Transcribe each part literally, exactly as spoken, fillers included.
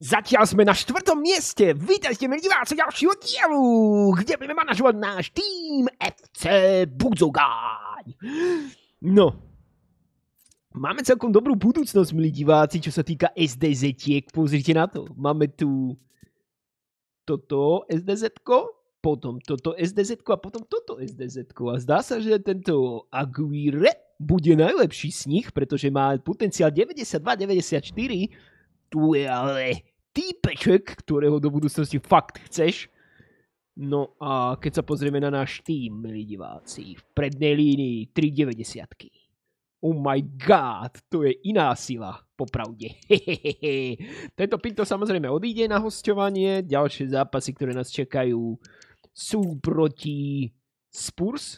Zatiaľ sme na štvrtom mieste. Vítajte, milí diváci, ďalšieho dielu, kde budeme manažovať náš tým ef cé Budzogáň. No, máme celkom dobrú budúcnosť, milí diváci, čo sa týka es dé zetiek. Pozrite na to. Máme tu toto es dé zetko, potom toto es dé zetko a potom toto es dé zetko. A zdá sa, že tento Aguirre bude najlepší z nich, pretože má potenciál deväťdesiatdva deväťdesiatštyri. Tu je ale týpeček, ktorého do budúcnosti fakt chceš. No a keď sa pozrieme na náš tým, milí diváci, v prednej línii tri deväťdesiatky. Oh my god, to je iná sila, popravde. Tento Pinto samozrejme odíde na hosťovanie. Ďalšie zápasy, ktoré nás čakajú, sú proti Spurs.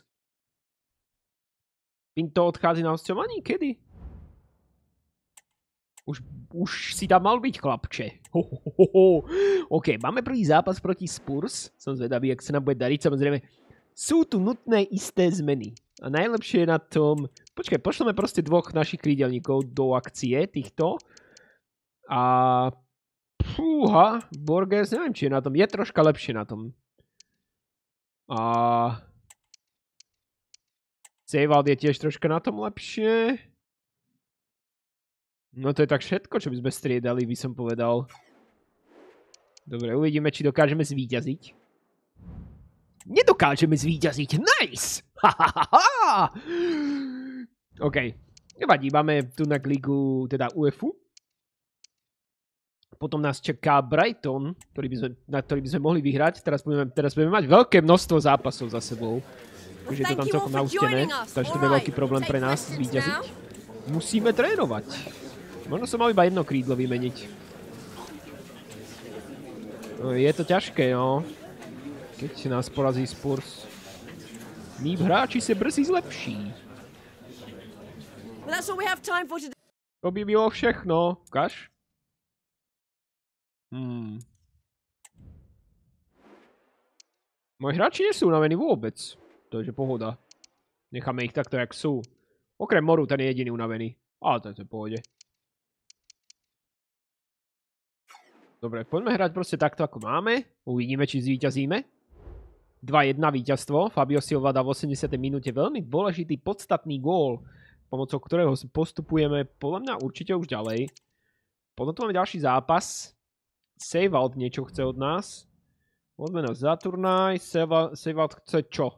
Pinto odchádza na hosťovanie? Kedy? Už, už si tam mal byť, chlapče. Ho, ho, ho, ho. OK, máme prvý zápas proti Spurs. Som zvedavý, jak sa nám bude dariť. Samozrejme, sú tu nutné isté zmeny. A najlepšie je na tom... Počkaj, pošleme proste dvoch našich krídelníkov do akcie týchto. A... Fúha, Borges, neviem, či je na tom. Je troška lepšie na tom. A... Sejvald je tiež troška na tom lepšie. No to je tak všetko, čo by sme striedali, by som povedal. Dobre, uvidíme, či dokážeme zvíťaziť. Nedokážeme zvíťaziť. Nice! Hahaha! OK. Nevadí, máme tu na ligu, teda ú ef ú. Potom nás čaká Brighton, ktorý by sme, na ktorý by sme mohli vyhrať. Teraz budeme, teraz budeme mať veľké množstvo zápasov za sebou. Takže je to tam celkom naustené. Takže to je veľký problém pre nás zvíťaziť. Musíme trénovať. Možno som mal iba jedno krídlo vymeniť. No, je to ťažké, no. Keď nás porazí Spurs. My hráči sa brzy zlepší. To by bylo všechno. Ukáž? Hmm. Moji hráči nie sú unavení vôbec. To je pohoda. Necháme ich takto, jak sú. Okrem Moru, ten je jediný unavený. Ale to je to v pohode. Dobre, poďme hrať proste takto, ako máme. Uvidíme, či zvíťazíme. dva jedna víťazstvo. Fabio Silva dá v osemdesiatej minúte veľmi dôležitý, podstatný gól, pomocou ktorého postupujeme podľa mňa určite už ďalej. Potom tu máme ďalší zápas. Sejvald niečo chce od nás. Poďme nás za turnaj. Sejvald chce čo?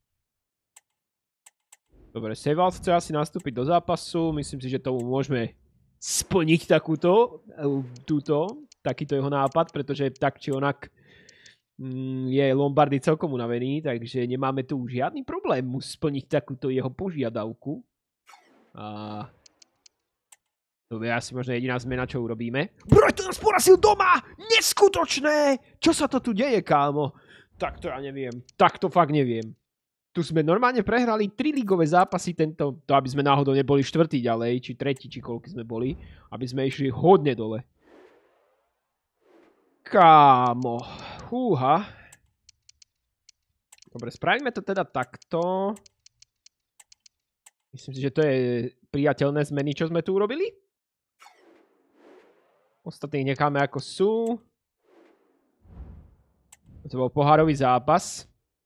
Dobre, Sejvald chce asi nastúpiť do zápasu. Myslím si, že tomu môžeme splniť takúto, túto, takýto jeho nápad, pretože tak či onak mm, je Lombardy celkom unavený, takže nemáme tu žiadny problém mu splniť takúto jeho požiadavku. A to je asi možno jediná zmena, čo urobíme. Brighton nás porazil doma! Neskutočné! Čo sa to tu deje, kámo? Tak to ja neviem. Tak to fakt neviem. Tu sme normálne prehrali tri ligové zápasy tento, to aby sme náhodou neboli štvrtý ďalej, či tretí, či koľko sme boli, aby sme išli hodne dole. Kámo, húha. Dobre, spravíme to teda takto. Myslím si, že to je priateľné zmeny, čo sme tu urobili. Ostatných necháme ako sú. To bol pohárový zápas.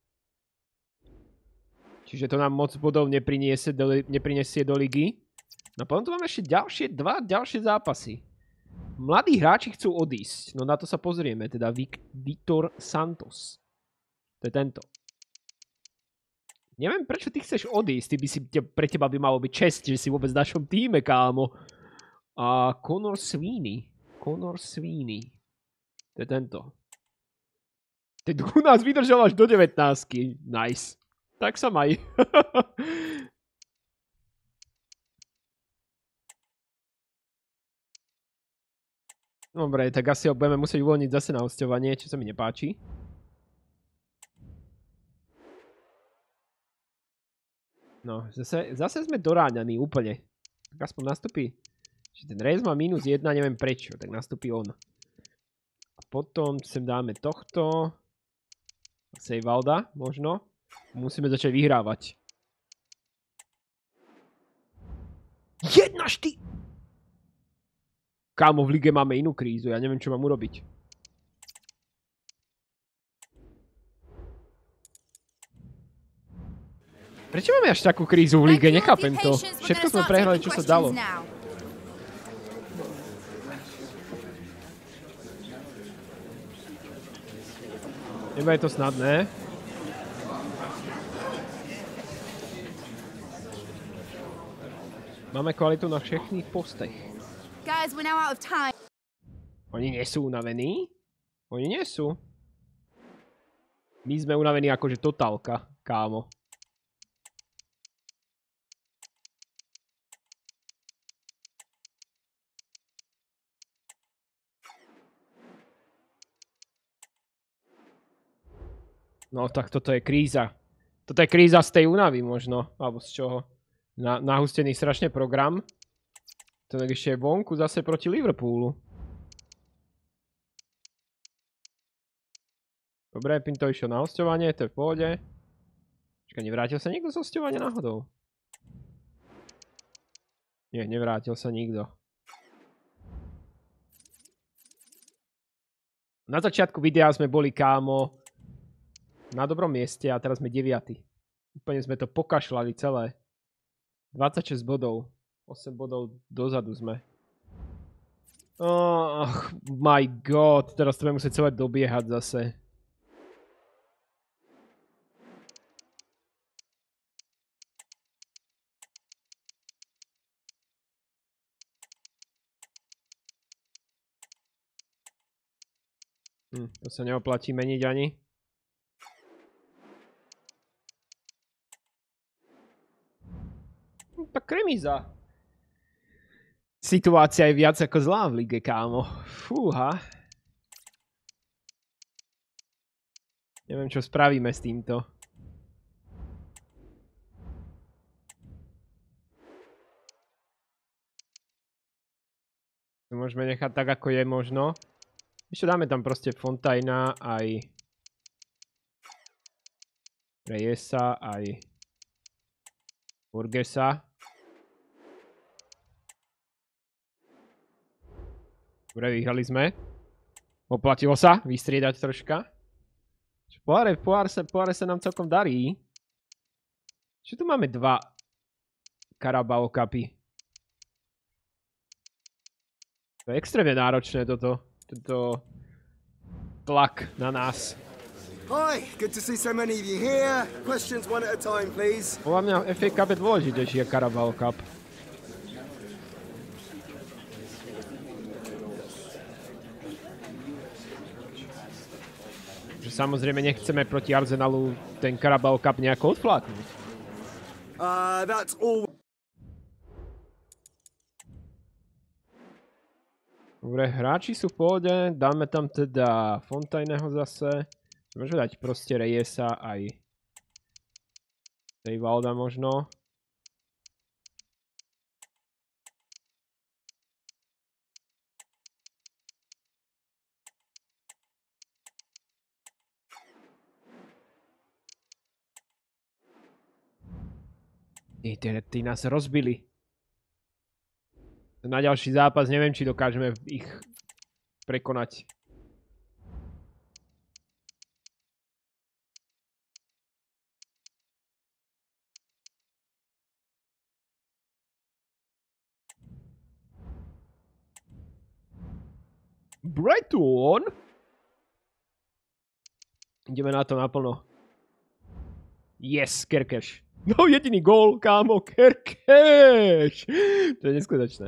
Čiže to nám moc bodov nepriniesie do, nepriniesie do ligy. No potom tu máme ešte ďalšie dva ďalšie zápasy. Mladí hráči chcú odísť. No na to sa pozrieme. Teda Vítor Santos. To je tento. Neviem, prečo ty chceš odísť. Ty by si, pre teba by malo byť čest, že si vôbec v našom týme, kámo. A Conor Sweeney. Conor Sweeney. To je tento. Ten u nás vydržal až do devätnástky. Nice. Tak sa maj. Dobre, tak asi ho budeme musieť uvoľniť zase na hosťovanie, čo sa mi nepáči. No, zase, zase sme doráňaní úplne. Tak aspoň nastupí. Čiže ten Reyes má mínus jedna, neviem prečo, tak nastupí on. A potom sem dáme tohto. Sejvalda, možno. Musíme začať vyhrávať. Jedna šty... Kámo, v lige máme inú krízu, ja neviem, čo mám urobiť. Prečo máme až takú krízu v lige? Nechápem to. Všetko sme prehrali, čo sa dalo. Nebude to snadné. Máme kvalitu na všetkých postech. Oni nie sú unavení? Oni nie sú. My sme unavení akože totálka, kámo. No tak toto je kríza. Toto je kríza z tej únavy možno, alebo z čoho. Na, nahustený strašne program. To ešte je vonku zase proti Liverpoolu. Dobre, Pinto išiel na hosťovanie, to je v pohode. Čakaj, nevrátil sa niekto z hosťovania náhodou? Nie, nevrátil sa nikto. Na začiatku videa sme boli, kámo, na dobrom mieste a teraz sme deviaty. Úplne sme to pokašľali celé. dvadsaťšesť bodov. osem bodov dozadu sme. Oh my god, teraz to budeme musieť celé dobiehať zase. Hm, to sa neoplatí meniť ani. Tak remíza. Situácia je viac ako zlá v lige, kámo. Fúha. Neviem, čo spravíme s týmto. To môžeme nechať tak, ako je možno. Ešte dáme tam proste Fontaina aj Reyesa aj Burgessa. Dobre, vyhrali sme. Oplatilo sa vystriedať troška. Poháre, poháre, sa, poháre sa nám celkom darí. Čo tu máme dva Carabao Cupy? To je extrémne náročné toto. Tento tlak na nás. Hi, good to see so many of you here. Questions one at a time, please. Podľa mňa ef á Cup je dôležitejší ako Carabao Cup. Samozrejme nechceme proti Arsenalu ten Carabao Cup nejako odfláknuť. Uh, that's all. Dobre, hráči sú v pohode, dáme tam teda Fontaineho zase. Môžeme dať proste Reyesa aj Rivalda možno. Tí nás rozbili. Na ďalší zápas neviem, či dokážeme ich prekonať. Brighton! Ideme na to naplno. Yes, Kerkeš. No, jediný gól, kámo, Kerkeš! To je neskutočné.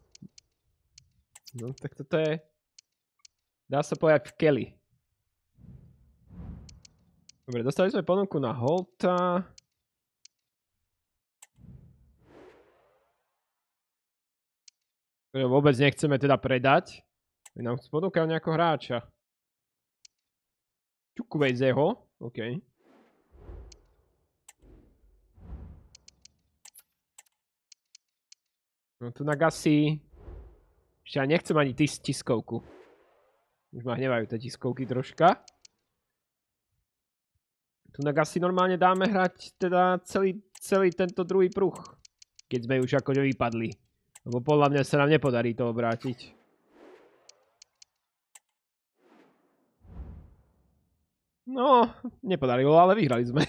No, tak toto je... Dá sa povedať v Kelly. Dobre, dostali sme ponuku na Holta. Ktoré vôbec nechceme teda predať. My nám ponúkajú nejakého hráča. Čukuvejzeho. OK. No tu na Gassi. Ešte ja nechcem ani tis tiskovku. Už ma hnevajú tie tiskovky troška. Tu na Gassi normálne dáme hrať teda celý, celý tento druhý pruh. Keď sme už akože vypadli. Lebo podľa mňa sa nám nepodarí to obrátiť. No, nepodarilo, ale vyhrali sme.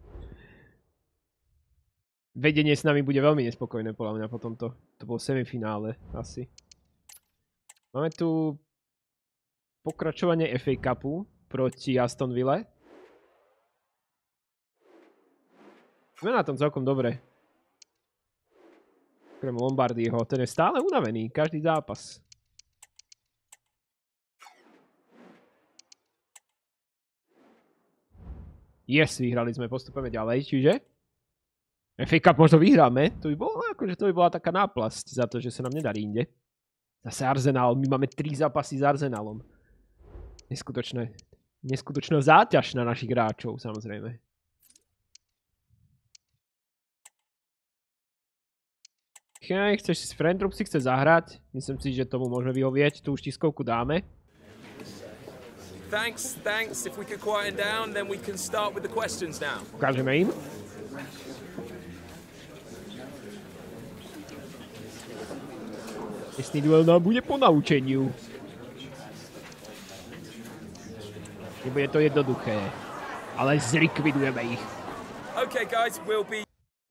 Vedenie s nami bude veľmi nespokojné, podľa mňa, po tomto. To bolo semifinále, asi. Máme tu pokračovanie ef á Cupu proti Aston Ville. Sme na tom celkom dobre. Krem Lombardieho, ten je stále unavený, každý zápas. Yes, vyhrali sme, postupujeme ďalej, čiže ef á Cup možno vyhráme, to by bolo, akože to by bola taká náplasť za to, že sa nám nedarí inde. Zase Arsenal, my máme tri zápasy s Arsenalom. Neskutočné, neskutočná záťaž na našich hráčov, samozrejme. Okay, chceš si Friendrup si chce zahrať, myslím si, že tomu môžeme vyhovieť, tu už tiskovku dáme. Thanks, thanks. If we could quieten down, then we can start with the questions now. Ukážeme im. Dnesný duel nám bude po naučeniu. Nebude to jednoduché, ale zlikvidujeme ich. Okay, guys, we'll be...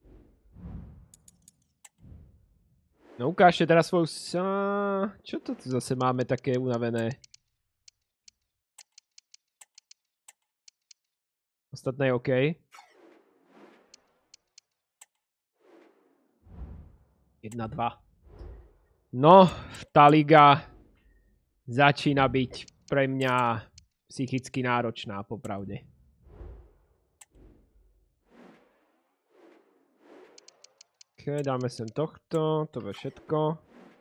No ukážte teraz svoju... Čo to tu zase máme také unavené? Ostatné je OK. jedna dva. No, tá liga začína byť pre mňa psychicky náročná, popravde. Ok, dáme sem tohto, to je všetko.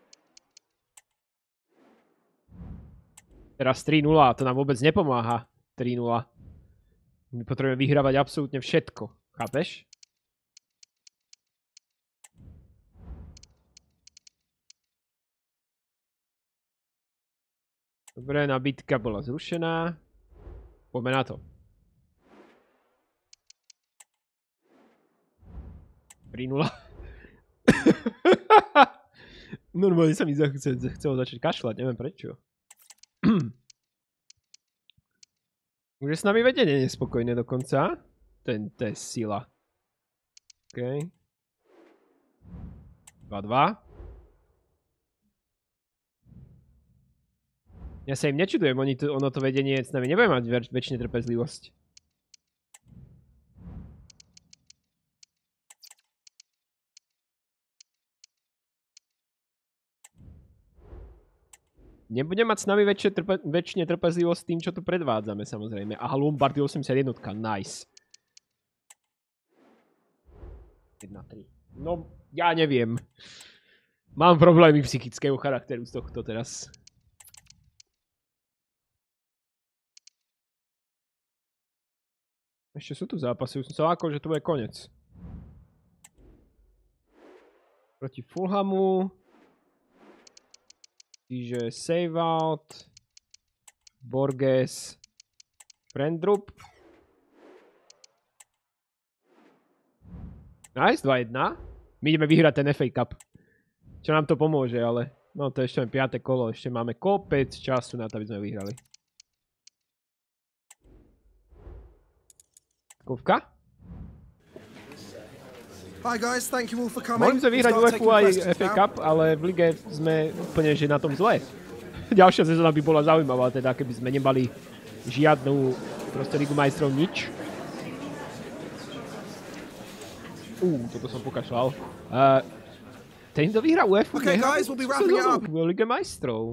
Teraz tri nula, to nám vôbec nepomáha. tri nula. My potrebujeme vyhrávať absolútne všetko. Chápeš? Dobre, nabitka bola zrušená. Poďme na to. tri nula. Normálne sa mi chcelo začať kašľať, neviem prečo. Už je s nami vedenie nespokojné dokonca. Ten, to je sila. OK. dva dva. Ja sa im nečudujem, oni to, ono to vedenie s nami nebude mať väč, väčšine trpezlivosť. Nebude mať s nami väčšie trpe, väčšine trpezlivosť tým, čo tu predvádzame, samozrejme. Aha, Lombardy osemdesiatjeden, nice. jedna tri. No, ja neviem. Mám problémy psychického charakteru z tohto teraz. Ešte sú tu zápasy, už som sa lákol, že to bude konec. Proti Fulhamu. Čiže save out. Borges. Friendrup. Nice, dva jedna. My ideme vyhrať ten ef á Cup. Čo nám to pomôže, ale... No to je ešte len piate kolo, ešte máme kopec času na to, aby sme vyhrali. Kúvka? Hi guys, thank you all for coming. Mohli sme vyhrať ú ef á aj ef á Cup, ale v lige sme úplne že na tom zle. Ďalšia sezóna by bola zaujímavá, teda keby sme nemali žiadnu proste Ligu majstrov, nič. Uuu, toto som pokašľal. Uh, ten, kto vyhrá ú ef á, okay, guys, we'll be wrapping it up. V Lige majstrov.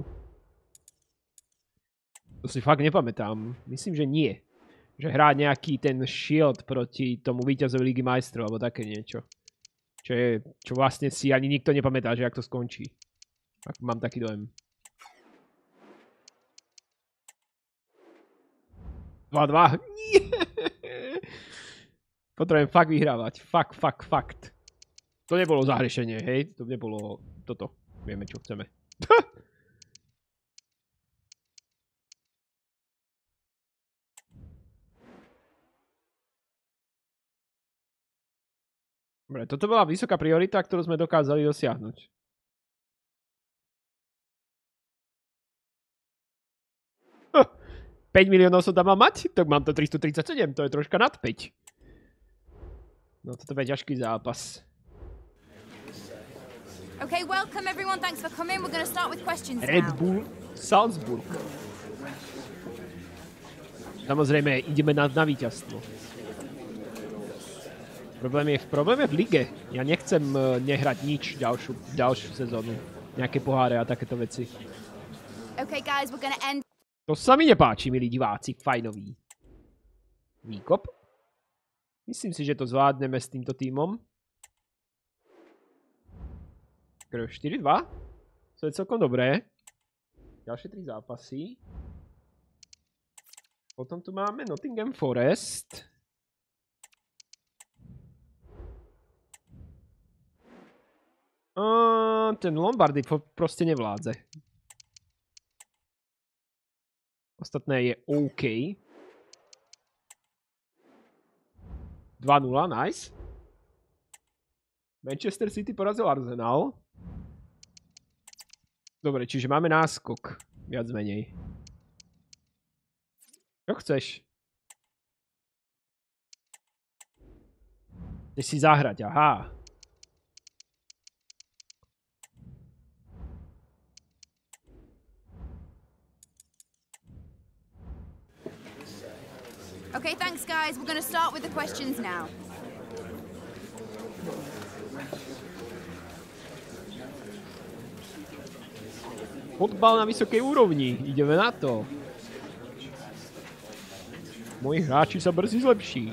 To si fakt nepamätám. Myslím, že nie. Že hrá nejaký ten shield proti tomu víťazovi Ligy majstrov, alebo také niečo. Čo je, čo vlastne si ani nikto nepamätá, že jak to skončí. Tak mám taký dojem. dva dva. Potrebujem fakt vyhrávať. Fakt, fakt, fakt. To nebolo zahrešenie, hej? To nebolo toto. Vieme, čo chceme. Dobre, toto bola vysoká priorita, ktorú sme dokázali dosiahnuť. päť miliónov som tam mal mať, tak mám to tristotridsaťsedem, to je troška nad päť. No toto je ťažký zápas. Okay, welcome everyone. Thanks for coming. We're going to start with questions now. Red Bull Salzburg. Samozrejme, ideme na, na víťazstvo. Problém je, problém je v lige. Ja nechcem uh, nehrať nič ďalšiu, ďalšiu sezónu. Nejaké poháre a takéto veci. Okay, guys, we're going to end. To sa mi nepáči, milí diváci, fajnový. Výkop. Myslím si, že to zvládneme s týmto tímom. štyri dva. To je celkom dobré. Ďalšie tri zápasy. Potom tu máme Nottingham Forest. A ten Lombardy proste nevládze. Ostatné je OK. dva nula, nice. Manchester City porazil Arsenal. Dobre, čiže máme náskok. Viac menej. Čo chceš? Chceš si zahrať, aha. Okay, thanks guys. We're going to start with the questions now. Fotbal na vysokej úrovni. Ideme na to. Moji hráči sa brzy zlepší.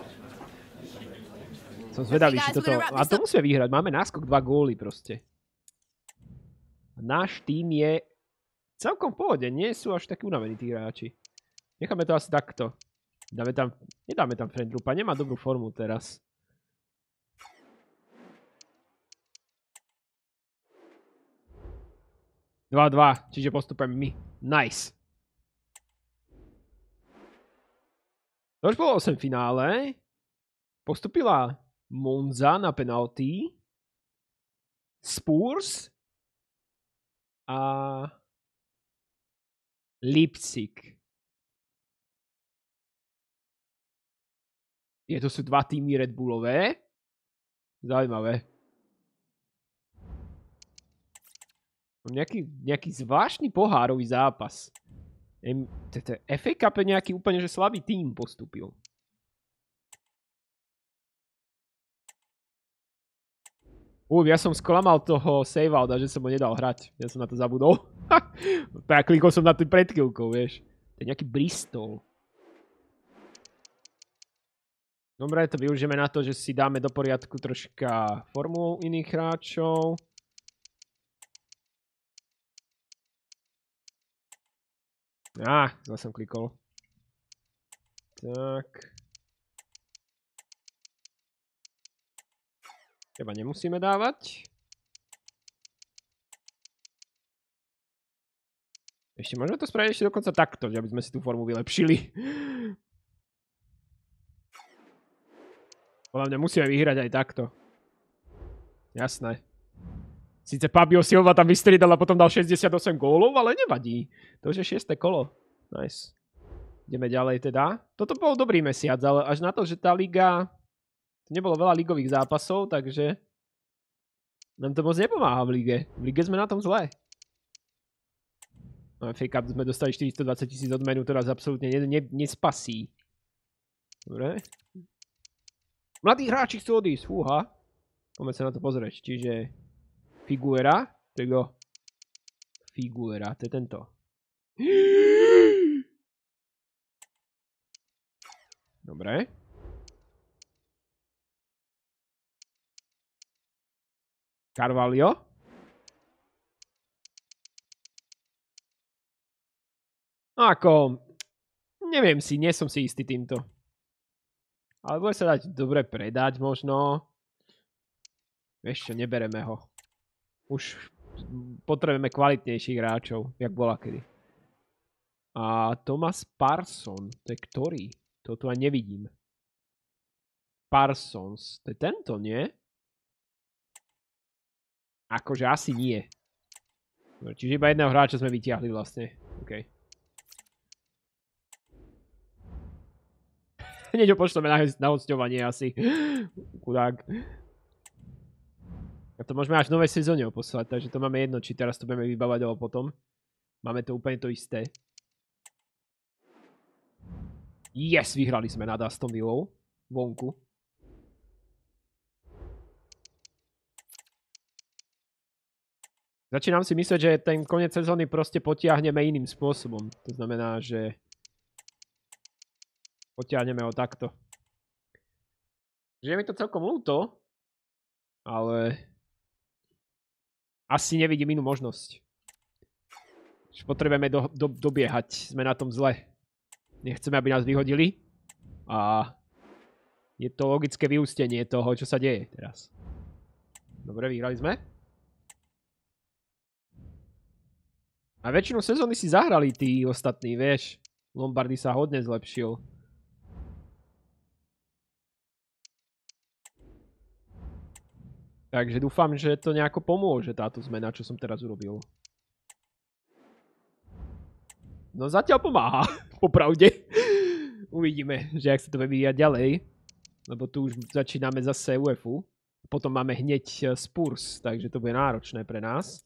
Som zvedavý, či toto... A to musíme vyhrať. Máme náskok dva góly proste. Náš tým je celkom v pohode. Nie sú až takí unavení tí hráči. Necháme to asi takto. Dáme tam... Nedáme tam Friendrupa. Nemá dobrú formu teraz. dva dva, čiže postupujeme my. Nice. To už bolo osem finále. Postupila Monza na penalty. Spurs. A Leipzig. Je to sú dva týmy Red Bullové. Zaujímavé. Nejaký, nejaký zvláštny pohárový zápas. ef á Cup je nejaký úplne že slabý tým postúpil. Uj, ja som sklamal toho Save-outa, že som ho nedal hrať. Ja som na to zabudol. Ja klikol som na tým pred chvíľkou, vieš. To je nejaký Bristol. Dobre, to využijeme na to, že si dáme do poriadku troška formu iných hráčov. Á, ah, zase som klikol. Tak. Teba nemusíme dávať. Ešte môžeme to spraviť ešte dokonca takto, že aby sme si tú formu vylepšili. Podľa mňa musíme vyhrať aj takto. Jasné. Sice Fabio Silva tam vystriedal a potom dal šesťdesiatosem gólov, ale nevadí. To už je šieste kolo. Nice. Ideme ďalej teda. Toto bol dobrý mesiac, ale až na to, že tá liga... Nebolo veľa ligových zápasov, takže... Nám to moc nepomáha v lige. V lige sme na tom zle. No ef á Cup sme dostali štyristodvadsať tisíc odmenu, to nás absolútne ne, ne, nespasí. Dobre. Mladí hráči chcú odísť, fúha. Poďme sa na to pozrieť. Čiže... Figuera, tego Figuera, to je tento. Dobre. Carvalho. Ako, neviem si, nie som si istý týmto. Ale bude sa dať dobre predať možno. Vieš čo, nebereme ho. Už potrebujeme kvalitnejších hráčov, jak bola kedy. A Thomas Parson, to je ktorý? To tu aj nevidím. Parsons, to je tento, nie? Akože asi nie. Čiže iba jedného hráča sme vytiahli vlastne. OK. Hneď ho pošleme na, na hosťovanie asi. Chudák. A to môžeme až v novej sezóne poslať, takže to máme jedno, či teraz to budeme vybávať, alebo potom. Máme to úplne to isté. Yes, vyhrali sme nad Aston Villou. Vonku. Začínam si myslieť, že ten koniec sezóny proste potiahneme iným spôsobom. To znamená, že potiahneme ho takto. Že je mi to celkom ľúto, ale asi nevidím inú možnosť. Že potrebujeme do, do, dobiehať. Sme na tom zle. Nechceme, aby nás vyhodili. A je to logické vyústenie toho, čo sa deje teraz. Dobre, vyhrali sme. A väčšinu sezóny si zahrali tí ostatní, vieš. Lombardy sa hodne zlepšil. Takže dúfam, že to nejako pomôže táto zmena, čo som teraz urobil. No zatiaľ pomáha, popravde. Uvidíme, že jak sa to bude vyvíjať ďalej. Lebo tu už začíname zase U E F U. Potom máme hneď Spurs, takže to bude náročné pre nás.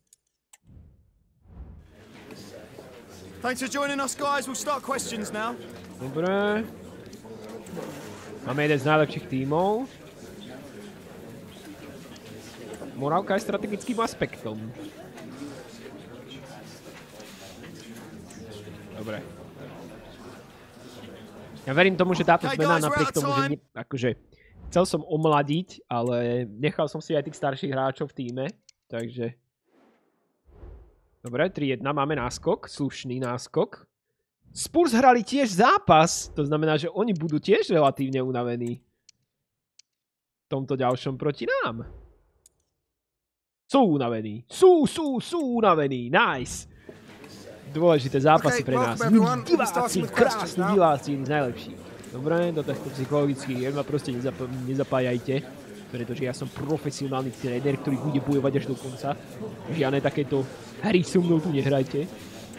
Thanks for joining us, guys. We'll start questions now. Dobre. Máme jeden z najlepších tímov. Moravka je strategickým aspektom. Dobre. Ja verím tomu, že táto zmena napriek tomu, že ne, akože chcel som omladiť, ale nechal som si aj tých starších hráčov v tíme, takže dobre, tri jedna, máme náskok, slušný náskok. Spurs hrali tiež zápas, to znamená, že oni budú tiež relatívne unavení. V tomto ďalšom proti nám. Sú unavení, sú, sú, sú unavení, nice. Dôležité zápasy pre nás. Diváci, krásni diváci, jedni z najlepších. Dobre, do takto psychologicky, ma proste nezap nezapájajte. Pretože ja som profesionálny tréner, ktorý bude bojovať až do konca. Žiadne takéto hry so mnou tu nehrajte.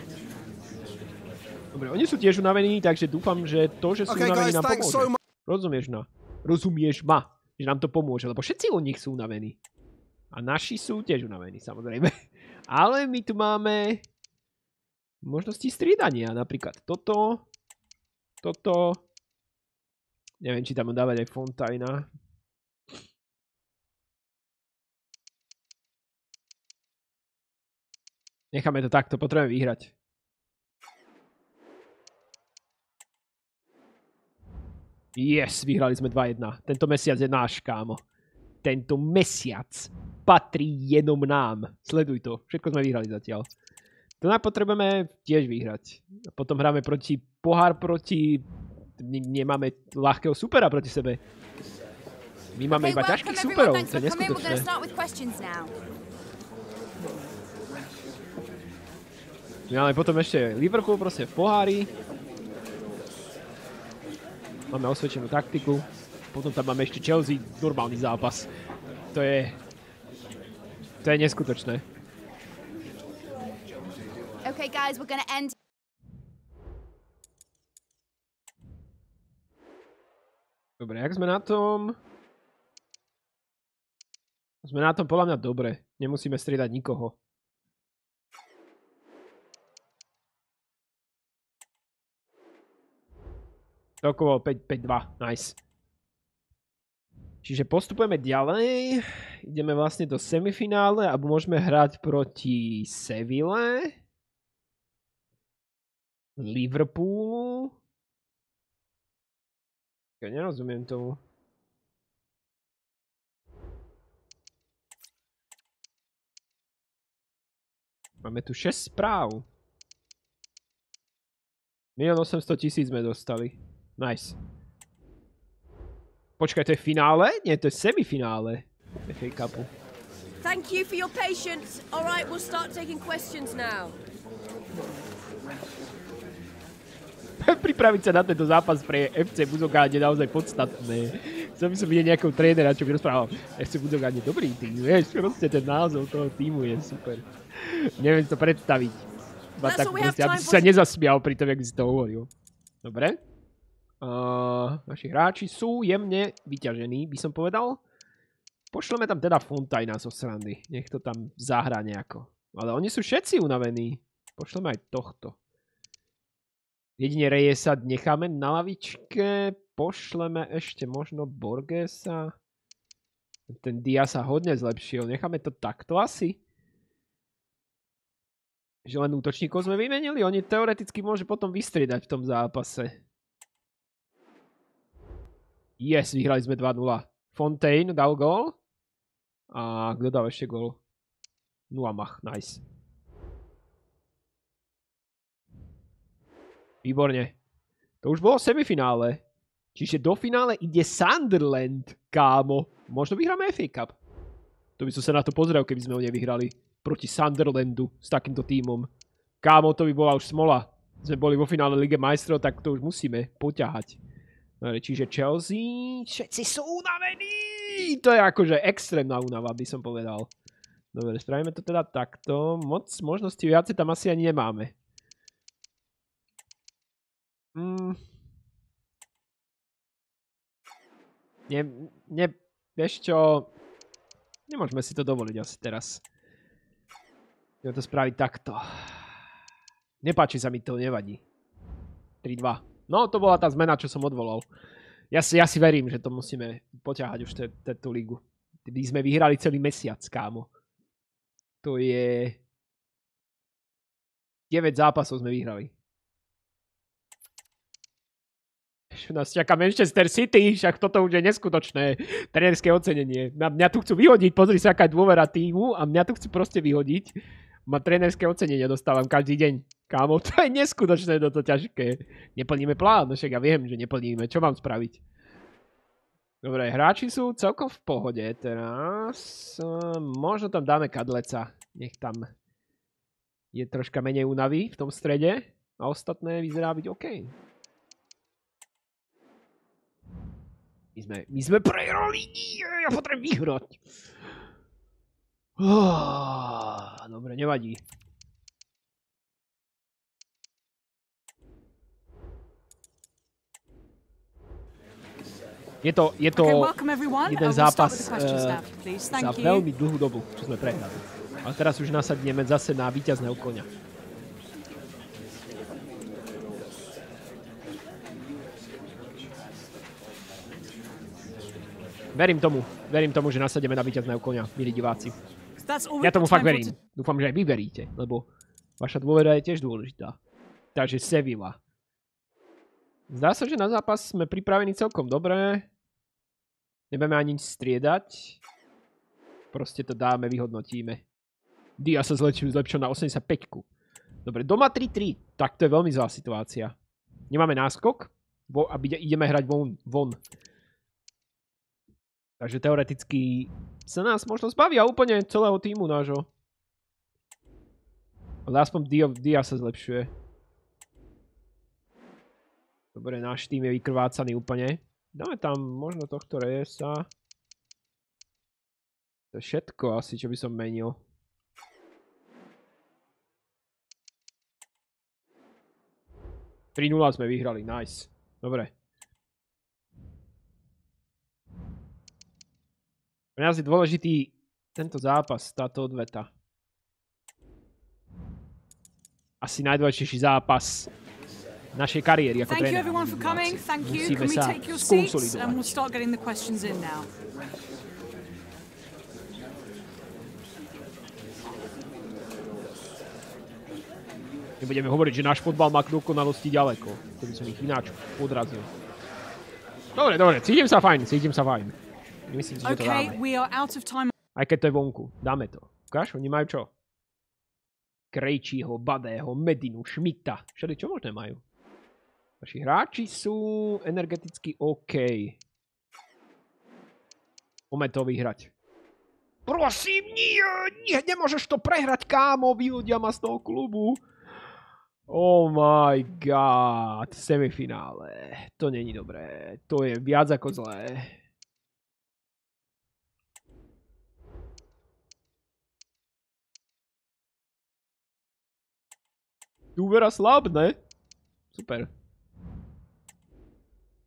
Dobre, oni sú tiež unavení, takže dúfam, že to, že sú okay, unavení, guys, nám pomôže. So Rozumieš na? Rozumieš ma, že nám to pomôže, lebo všetci od nich sú unavení. A naši sú tiež unavení, samozrejme. Ale my tu máme možnosti striedania, napríklad toto, toto. Neviem, či tam dávať aj Fontaina. Necháme to takto, potrebujeme vyhrať. Yes, vyhrali sme dva jedna. Tento mesiac je náš, kámo. Tento mesiac patrí jenom nám. Sleduj to, všetko sme vyhrali zatiaľ. To nám potrebujeme tiež vyhrať. A potom hráme proti pohár proti... Nemáme ľahkého supera proti sebe. My máme iba ťažkých superov, to je neskutočné. Máme potom ešte Liverpool proste v pohári. Máme osvedčenú taktiku. Potom tam máme ešte Chelsea, normálny zápas. To je... To je neskutočné. Okay, guys, we're gonna end. Dobre, jak sme na tom? Sme na tom podľa mňa dobre. Nemusíme striedať nikoho. Celkovo päť dva, nice. Čiže postupujeme ďalej. Ideme vlastne do semifinále a môžeme hrať proti Seville, Liverpoolu. Ja nerozumiem tomu. Máme tu šesť správ. milión osemsto tisíc sme dostali. Nice. Počkaj, to je finále? Nie, to je semifinále ef á Cupu. Thank you for your patience. All right, we'll start taking questions now. Pripraviť sa na tento zápas pre ef cé Buzogáň je naozaj podstatné. Chcel by som vidieť nejakého trénera, čo by rozprával. ef cé Buzogáň je dobrý tým, vieš, proste ten názov toho týmu je super. Neviem to predstaviť. Iba tak proste, aby si sa nezasmial pri tom, jak si to hovoril. Dobre. Uh, naši hráči sú jemne vyťažení, by som povedal. Pošleme tam teda Fontaina zo srandy. Nech to tam zahrá nejako. Ale oni sú všetci unavení. Pošleme aj tohto. Jedine Reyesa necháme na lavičke. Pošleme ešte možno Borgesa. Ten Diaz sa hodne zlepšil. Necháme to takto asi. Že len útočníkov sme vymenili. Oni teoreticky môžu potom vystriedať v tom zápase. Yes, vyhrali sme dva nula. Fontaine dal gól. A kto dal ešte gól? Nuamach, nice. Výborne. To už bolo semifinále. Čiže do finále ide Sunderland, kámo. Možno vyhráme ef á Cup. To by som sa na to pozrel, keby sme ho nevyhrali. Proti Sunderlandu s takýmto tímom. Kámo, to by bola už smola. Sme boli vo finále Lige majstrov, tak to už musíme poťahať. Čiže Chelsea, všetci sú unavení. To je akože extrémna únava, by som povedal. Dobre, spravíme to teda takto. Moc možností viacej tam asi ani nemáme. Mm. Ne, ne, vieš čo, nemôžeme si to dovoliť asi teraz. Ideme to spraviť takto. Nepáči sa mi to, nevadí. tri dva. No, to bola tá zmena, čo som odvolal. Ja si, ja si verím, že to musíme poťahať už tú ligu. By sme vyhrali celý mesiac, kámo. To je... deväť zápasov sme vyhrali. Nás čaká Manchester City, však toto už je neskutočné trénerské ocenenie. Na mňa tu chcú vyhodiť, pozri sa, aká je dôvera týmu a mňa tu chcú proste vyhodiť. Ma trénerské ocenenie dostávam každý deň. Kámo, to je neskutočné, toto ťažké. Neplníme plán, no však ja viem, že neplníme. Čo mám spraviť? Dobre, hráči sú celkom v pohode teraz. Možno tam dáme Kadleca. Nech tam je troška menej únavy v tom strede. A ostatné vyzerá byť OK. My sme, my sme prehrali. Ja potrebujem vyhrať. Oh, dobre, nevadí. Je to, je to jeden zápas uh, za veľmi dlhú dobu, čo sme prehrali. Ale teraz už nasadneme zase na víťazného koňa. Verím tomu, verím tomu, že nasadíme na víťazného koňa, milí diváci. Ja tomu fakt verím. Dúfam, že aj vy veríte, lebo vaša dôvera je tiež dôležitá. Takže Sevilla. Zdá sa, že na zápas sme pripravení celkom dobre. Nebudeme ani nič striedať. Proste to dáme, vyhodnotíme. Diaz sa zlepšil, zlepšil na osemdesiatpäť. Dobre, doma tri tri. Tak to je veľmi zlá situácia. Nemáme náskok a ideme hrať von. von. Takže teoreticky sa nás možno zbavia úplne celého týmu nášho. Ale aspoň Diaz sa zlepšuje. Dobre, náš tým je vykrvácaný úplne. Dáme tam možno tohto Reyesa. To je všetko asi, čo by som menil. tri nula sme vyhrali, nice. Dobre. Pre nás je dôležitý tento zápas, táto odveta. Asi najdôležitejší zápas našej kariéry ako trénera. Musíme sa skonsolidovať. Nebudeme hovoriť, že náš fotbal má k dokonalosti ďaleko. To by som ich ináč podrazil. Dobre, dobre, cítim sa fajn, cítim sa fajn. Myslím si, že to dáme. Aj keď to je vonku, dáme to. Ukáž, oni majú čo? Krejčího, Badého, Medinu, Šmita. Všade čo možné majú. Naši hráči sú energeticky OK. Poďme to vyhrať. Prosím, nie, nie, nemôžeš to prehrať, kámo, vyhodia ma z toho klubu. Oh my god, semifinále. To není dobré. To je viac ako zlé. Dôvera slabne. Super.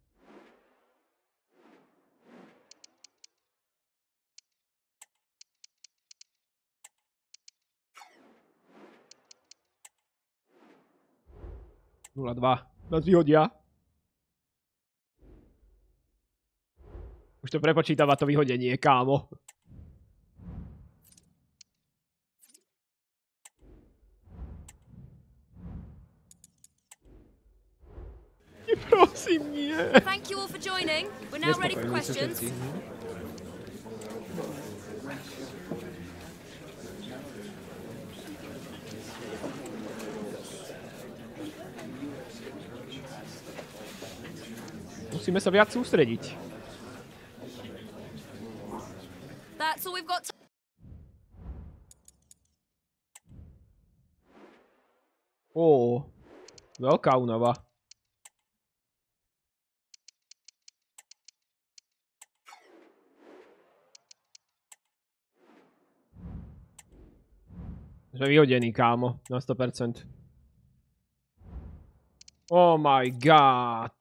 nula dva. Nás vyhodia. Už to prepočítava to vyhodenie, kámo. Prosím, nie. Thank you all for joining. We're now ready for questions. Musíme sa viac sústrediť. That's all we've got. Ó, veľká únava. Sme vyhodení, kámo, na sto percent. Oh my god.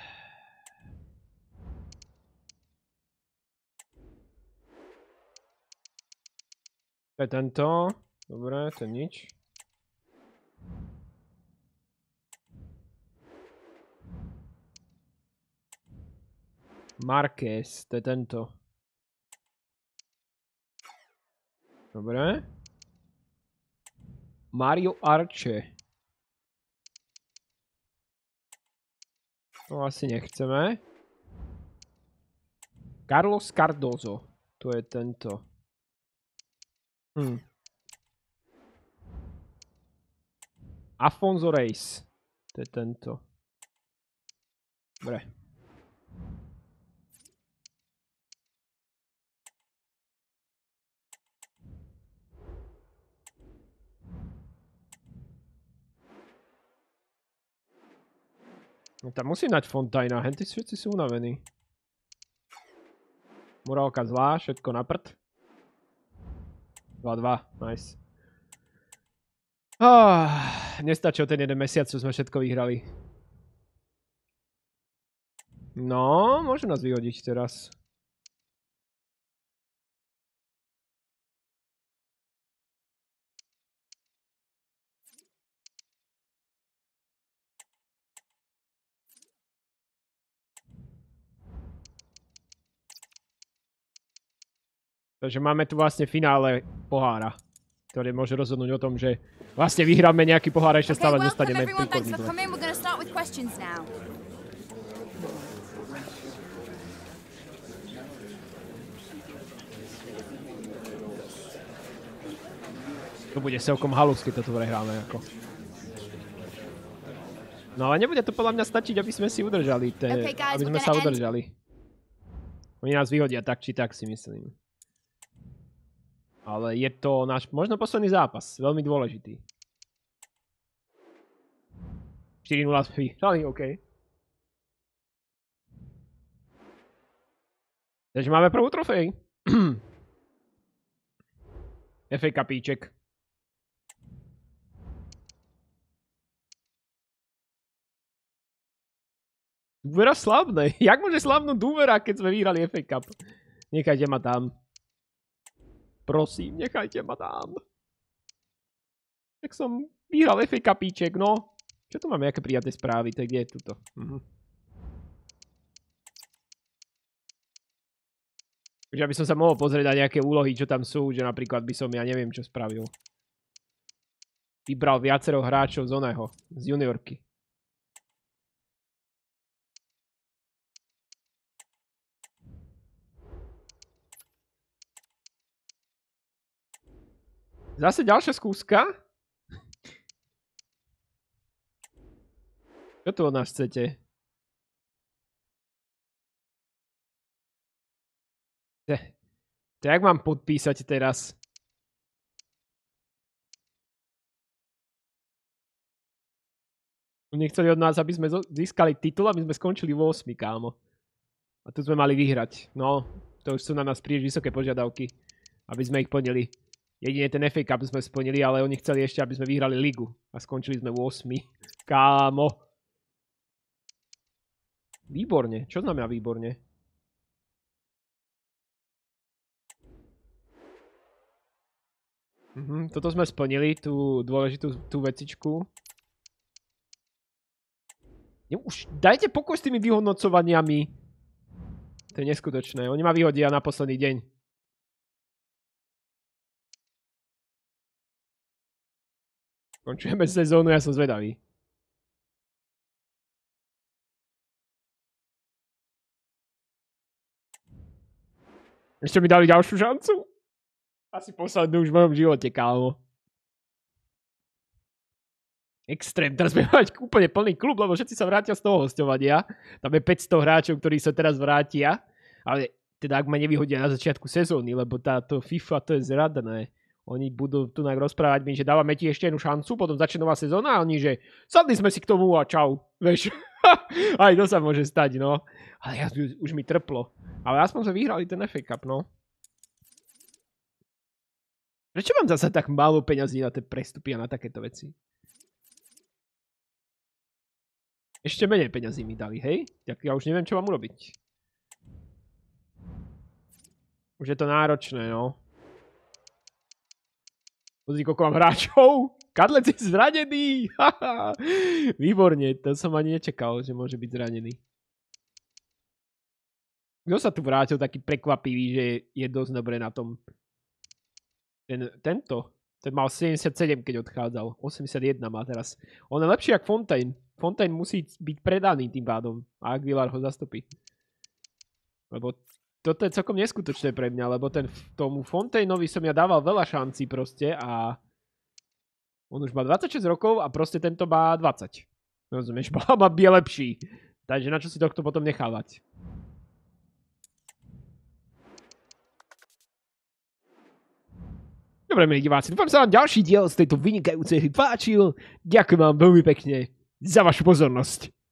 To je tento. Dobre, to je nič. Marquez, to je tento. Dobre. Mario Arce. To asi nechceme. Carlos Cardozo. To je tento. Hm. Afonso Reis. To je tento. Dobre. No tam musím dať Fontajna, henty všetci sú unavení. Morálka zlá, všetko na prd. dva dva, nice. Ah, nestačil ten jeden mesiac, čo sme všetko vyhrali. No, môžu nás vyhodiť teraz. Takže máme tu vlastne finále pohára, ktoré môže rozhodnúť o tom, že vlastne vyhráme nejaký pohár a ešte stále dostaneme príkodný let. To bude celkom halus, keď toto prehráme ako. No ale nebude to podľa mňa stačiť, aby sme si udržali, te, okay, guys, aby sme sa udržali. Oni nás vyhodia tak či tak, si myslím. Ale je to náš možno posledný zápas, veľmi dôležitý. štyri nula sme vyhrali, OK. Takže máme prvú trofej. ef á kapíček. Dúvera slabne. Jak môže slabnúť dúvera, keď sme vyhrali ef á Cup? Nechajte ma tam. Prosím, nechajte ma tam. Tak som vyhral ef á kapíček, no. Čo tu máme, aké prijaté správy? Tak kde je tuto? Mhm. Takže aby som sa mohol pozrieť na nejaké úlohy, čo tam sú, že napríklad by som, ja neviem, čo spravil. Vybral viacero hráčov z oného, z juniorky. Zase ďalšia skúska? Čo tu od nás chcete? To jak mám podpísať teraz? Nechceli od nás, aby sme získali titul, aby sme skončili v osmi, kámo. A tu sme mali vyhrať. No, to už sú na nás príliš vysoké požiadavky, aby sme ich plnili. Jedine ten ef á Cup sme splnili, ale oni chceli ešte, aby sme vyhrali ligu. A skončili sme v osmi. Kámo. Výborne. Čo znamená výborne? Mhm, toto sme splnili, tú dôležitú tú vecičku. Už dajte pokoj s tými vyhodnocovaniami. To je neskutočné. Oni ma vyhodia na posledný deň. Končujeme sezónu, ja som zvedavý. Ešte mi dali ďalšiu šancu? Asi poslednú už v mojom živote, kámo. Extrém, teraz budeme mať úplne plný klub, lebo všetci sa vrátia z toho hosťovania. Tam je päťsto hráčov, ktorí sa teraz vrátia. Ale teda ak ma nevyhodia na začiatku sezóny, lebo táto FIFA to je zradné. Oni budú tu tak rozprávať mi, že dávame ti ešte jednu šancu, potom začne nová sezóna a oni, že sadli sme si k tomu a čau. Vieš, aj to sa môže stať, no. Ale ja, už mi trplo. Ale aspoň sme vyhrali ten ef á Cup, no. Prečo mám zase tak málo peňazí na tie prestupy a na takéto veci? Ešte menej peňazí mi dali, hej? Tak ja už neviem, čo mám urobiť. Už je to náročné, no. Pozri, koľko mám hráčov. Kadlec je zranený. Výborne, to som ani nečakal, že môže byť zranený. Kto sa tu vrátil taký prekvapivý, že je dosť dobre na tom? Ten, tento. Ten mal sedemdesiatsedem, keď odchádzal. osemdesiatjeden má teraz. On je lepší jak Fontaine. Fontaine musí byť predaný tým pádom. A Aguilar ho zastupí. Lebo toto je celkom neskutočné pre mňa, lebo ten, tomu Fontainovi som ja dával veľa šancí proste a on už má dvadsaťšesť rokov a proste tento má dvadsať. Rozumieš, má byť lepší. Takže na čo si tohto potom nechávať? Dobre, milí diváci, dúfam sa vám ďalší diel z tejto vynikajúcej hry páčil. Ďakujem vám veľmi pekne za vašu pozornosť.